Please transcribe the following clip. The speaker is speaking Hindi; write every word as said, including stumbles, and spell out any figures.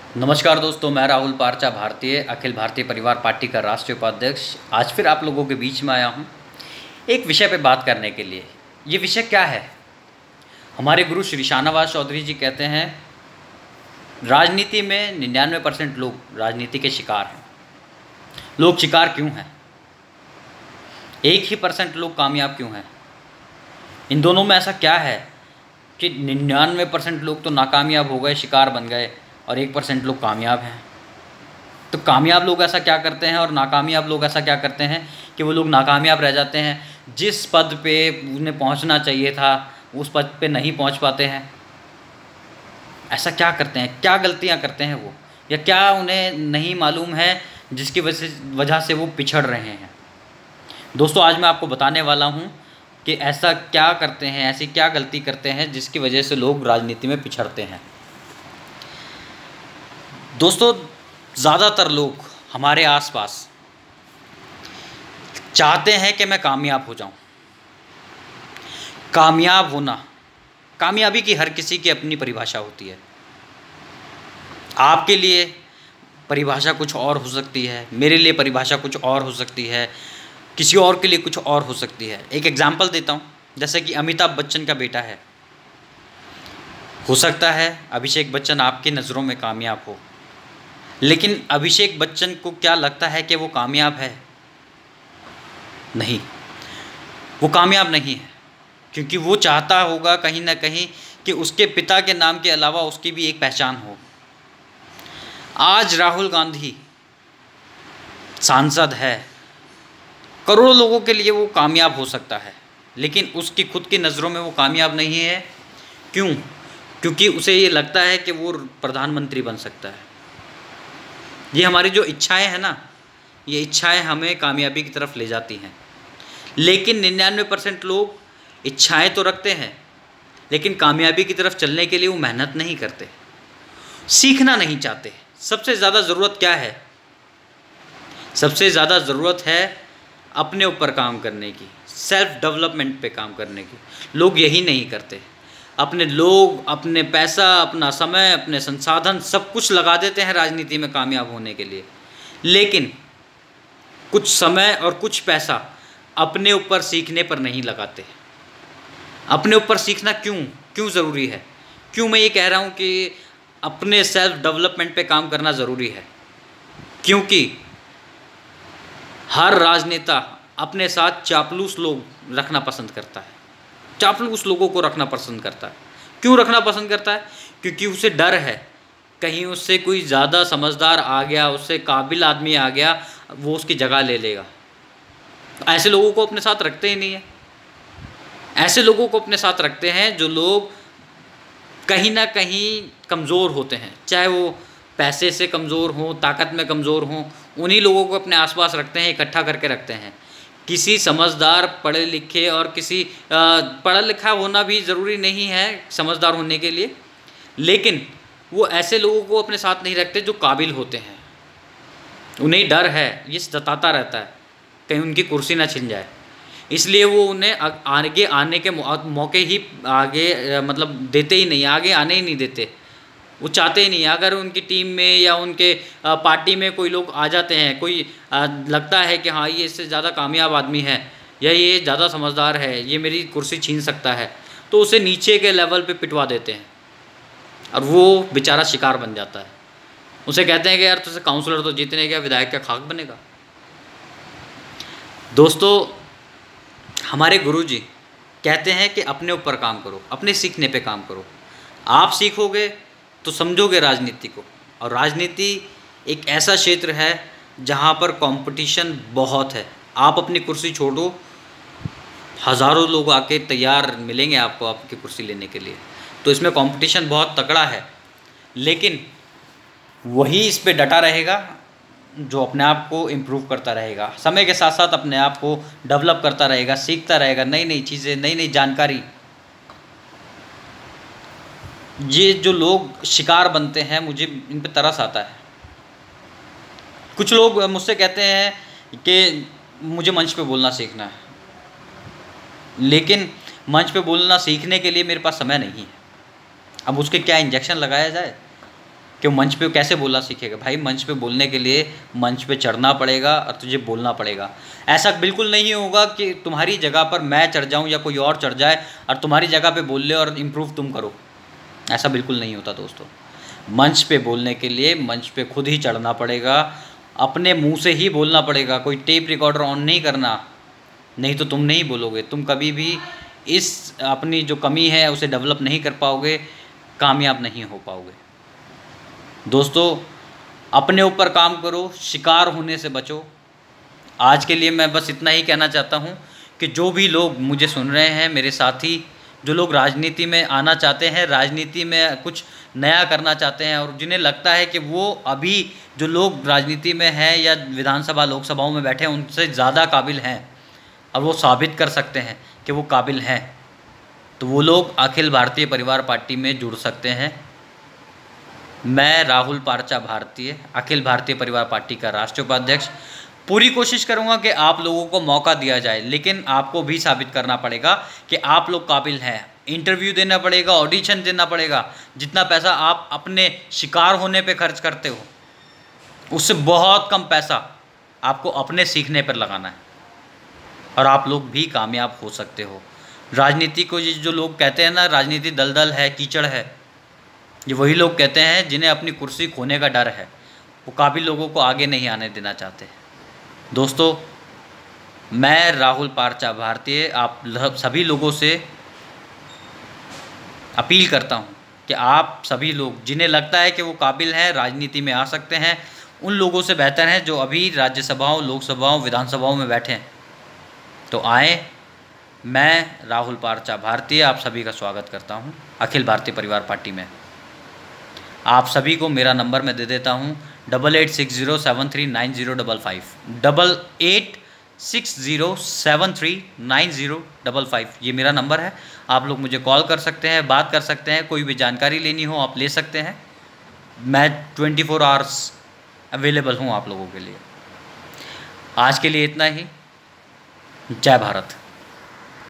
नमस्कार दोस्तों, मैं राहुल पारचा, भारतीय अखिल भारतीय परिवार पार्टी का राष्ट्रीय उपाध्यक्ष आज फिर आप लोगों के बीच में आया हूँ एक विषय पे बात करने के लिए। ये विषय क्या है? हमारे गुरु श्री शाहनवाज चौधरी जी कहते हैं, राजनीति में निन्यानवे परसेंट लोग राजनीति के शिकार हैं। लोग शिकार क्यों हैं? एक ही परसेंट लोग कामयाब क्यों हैं? इन दोनों में ऐसा क्या है कि निन्यानवे परसेंट लोग तो नाकामयाब हो गए, शिकार बन गए, और एक परसेंट लोग कामयाब हैं? तो कामयाब लोग ऐसा क्या करते हैं और नाकामयाब लोग ऐसा क्या करते हैं कि वो लोग नाकामयाब रह जाते हैं? जिस पद पे उन्हें पहुंचना चाहिए था उस पद पे नहीं पहुंच पाते हैं। ऐसा क्या करते हैं? क्या गलतियां करते हैं वो, या क्या उन्हें नहीं मालूम है जिसकी वजह से वजह से वो पिछड़ रहे हैं? दोस्तों, आज मैं आपको बताने वाला हूँ कि ऐसा क्या करते हैं, ऐसी क्या गलती करते हैं जिसकी वजह से लोग राजनीति में पिछड़ते हैं। दोस्तों, ज़्यादातर लोग हमारे आसपास चाहते हैं कि मैं कामयाब हो जाऊं। कामयाब होना, कामयाबी की हर किसी की अपनी परिभाषा होती है। आपके लिए परिभाषा कुछ और हो सकती है, मेरे लिए परिभाषा कुछ और हो सकती है, किसी और के लिए कुछ और हो सकती है। एक एग्जाम्पल देता हूं, जैसे कि अमिताभ बच्चन का बेटा है। हो सकता है अभिषेक बच्चन आपकी नज़रों में कामयाब हो, लेकिन अभिषेक बच्चन को क्या लगता है कि वो कामयाब है? नहीं, वो कामयाब नहीं है, क्योंकि वो चाहता होगा कहीं ना कहीं कि उसके पिता के नाम के अलावा उसकी भी एक पहचान हो। आज राहुल गांधी सांसद है, करोड़ों लोगों के लिए वो कामयाब हो सकता है, लेकिन उसकी खुद की नज़रों में वो कामयाब नहीं है। क्यों? क्योंकि उसे ये लगता है कि वो प्रधानमंत्री बन सकता है। ये हमारी जो इच्छाएं हैं ना, ये इच्छाएं हमें कामयाबी की तरफ ले जाती हैं। लेकिन निन्यानवे परसेंट लोग इच्छाएं तो रखते हैं, लेकिन कामयाबी की तरफ चलने के लिए वो मेहनत नहीं करते, सीखना नहीं चाहते। सबसे ज़्यादा ज़रूरत क्या है? सबसे ज़्यादा ज़रूरत है अपने ऊपर काम करने की, सेल्फ डेवलपमेंट पे काम करने की। लोग यही नहीं करते। अपने लोग अपने पैसा, अपना समय, अपने संसाधन सब कुछ लगा देते हैं राजनीति में कामयाब होने के लिए, लेकिन कुछ समय और कुछ पैसा अपने ऊपर सीखने पर नहीं लगाते। अपने ऊपर सीखना क्यों क्यों ज़रूरी है? क्यों मैं ये कह रहा हूँ कि अपने सेल्फ डेवलपमेंट पे काम करना ज़रूरी है? क्योंकि हर राजनेता अपने साथ चापलूस लोग रखना पसंद करता है। चापलूस लोगों को रखना पसंद करता है। क्यों रखना पसंद करता है? क्योंकि उसे डर है कहीं उससे कोई ज़्यादा समझदार आ गया, उससे काबिल आदमी आ गया, वो उसकी जगह ले लेगा। ऐसे लोगों को अपने साथ रखते ही नहीं है। ऐसे लोगों को अपने साथ रखते हैं जो लोग कहीं ना कहीं कमज़ोर होते हैं, चाहे वो पैसे से कमज़ोर हों, ताकत में कमज़ोर हों। उन्हीं लोगों को अपने आसपास रखते हैं, इकट्ठा करके रखते हैं। किसी समझदार, पढ़े लिखे और किसी पढ़ा लिखा होना भी ज़रूरी नहीं है समझदार होने के लिए, लेकिन वो ऐसे लोगों को अपने साथ नहीं रखते जो काबिल होते हैं। उन्हें डर है, ये जताता रहता है कहीं उनकी कुर्सी ना छिन जाए, इसलिए वो उन्हें आगे आने के मौके ही आगे मतलब देते ही नहीं, आगे आने ही नहीं देते। वो चाहते ही नहीं। अगर उनकी टीम में या उनके पार्टी में कोई लोग आ जाते हैं, कोई लगता है कि हाँ ये इससे ज़्यादा कामयाब आदमी है या ये ज़्यादा समझदार है, ये मेरी कुर्सी छीन सकता है, तो उसे नीचे के लेवल पे पिटवा देते हैं और वो बेचारा शिकार बन जाता है। उसे कहते हैं कि यार तुझसे काउंसलर तो जीतने गया, विधायक का खाक बनेगा। दोस्तों, हमारे गुरुजी कहते हैं कि अपने ऊपर काम करो, अपने सीखने पे काम करो। आप सीखोगे तो समझोगे राजनीति को, और राजनीति एक ऐसा क्षेत्र है जहाँ पर कंपटीशन बहुत है। आप अपनी कुर्सी छोड़ो, हज़ारों लोग आके तैयार मिलेंगे आपको आपकी कुर्सी लेने के लिए। तो इसमें कंपटीशन बहुत तगड़ा है, लेकिन वही इस पे डटा रहेगा जो अपने आप को इम्प्रूव करता रहेगा, समय के साथ साथ अपने आप को डेवलप करता रहेगा, सीखता रहेगा नई नई चीज़ें, नई नई जानकारी। ये जो लोग शिकार बनते हैं, मुझे इन पे तरस आता है। कुछ लोग मुझसे कहते हैं कि मुझे मंच पे बोलना सीखना है, लेकिन मंच पे बोलना सीखने के लिए मेरे पास समय नहीं है। अब उसके क्या इंजेक्शन लगाया जाए? कि मंच पे कैसे बोलना सीखेगा। भाई मंच पे बोलने के लिए मंच पे चढ़ना पड़ेगा और तुझे बोलना पड़ेगा। ऐसा बिल्कुल नहीं होगा कि तुम्हारी जगह पर मैं चढ़ जाऊं या कोई और चढ़ जाए और तुम्हारी जगह पे बोल ले और इम्प्रूव तुम करो, ऐसा बिल्कुल नहीं होता दोस्तों। मंच पे बोलने के लिए मंच पे खुद ही चढ़ना पड़ेगा, अपने मुंह से ही बोलना पड़ेगा। कोई टेप रिकॉर्डर ऑन नहीं करना, नहीं तो तुम नहीं बोलोगे। तुम कभी भी इस अपनी जो कमी है उसे डेवलप नहीं कर पाओगे, कामयाब नहीं हो पाओगे। दोस्तों अपने ऊपर काम करो, शिकार होने से बचो। आज के लिए मैं बस इतना ही कहना चाहता हूँ कि जो भी लोग मुझे सुन रहे हैं, मेरे साथी जो लोग राजनीति में आना चाहते हैं, राजनीति में कुछ नया करना चाहते हैं और जिन्हें लगता है कि वो अभी जो लोग राजनीति में हैं या विधानसभा लोकसभाओं में बैठे हैं उनसे ज़्यादा काबिल हैं और वो साबित कर सकते हैं कि वो काबिल हैं, तो वो लोग अखिल भारतीय परिवार पार्टी में जुड़ सकते हैं। मैं राहुल पार्चा भारतीय, अखिल भारतीय परिवार पार्टी का राष्ट्रीय उपाध्यक्ष, पूरी कोशिश करूंगा कि आप लोगों को मौका दिया जाए, लेकिन आपको भी साबित करना पड़ेगा कि आप लोग काबिल हैं। इंटरव्यू देना पड़ेगा, ऑडिशन देना पड़ेगा। जितना पैसा आप अपने शिकार होने पे खर्च करते हो उससे बहुत कम पैसा आपको अपने सीखने पर लगाना है और आप लोग भी कामयाब हो सकते हो। राजनीति को ये जो लोग कहते हैं ना, राजनीति दलदल है, कीचड़ है, ये वही लोग कहते हैं जिन्हें अपनी कुर्सी खोने का डर है। वो काबिल लोगों को आगे नहीं आने देना चाहते। दोस्तों मैं राहुल पार्चा भारतीय आप सभी लोगों से अपील करता हूँ कि आप सभी लोग जिन्हें लगता है कि वो काबिल हैं, राजनीति में आ सकते हैं, उन लोगों से बेहतर हैं जो अभी राज्यसभाओं, लोकसभाओं, विधानसभाओं में बैठे हैं, तो आएँ। मैं राहुल पार्चा भारतीय आप सभी का स्वागत करता हूँ अखिल भारतीय परिवार पार्टी में। आप सभी को मेरा नंबर मैं दे देता हूँ, double eight six zero seven three nine zero double five, double eight six zero seven three nine zero double five, ये मेरा नंबर है। आप लोग मुझे कॉल कर सकते हैं, बात कर सकते हैं, कोई भी जानकारी लेनी हो आप ले सकते हैं। मैं ट्वेंटी फोर आवर्स अवेलेबल हूँ आप लोगों के लिए। आज के लिए इतना ही। जय भारत।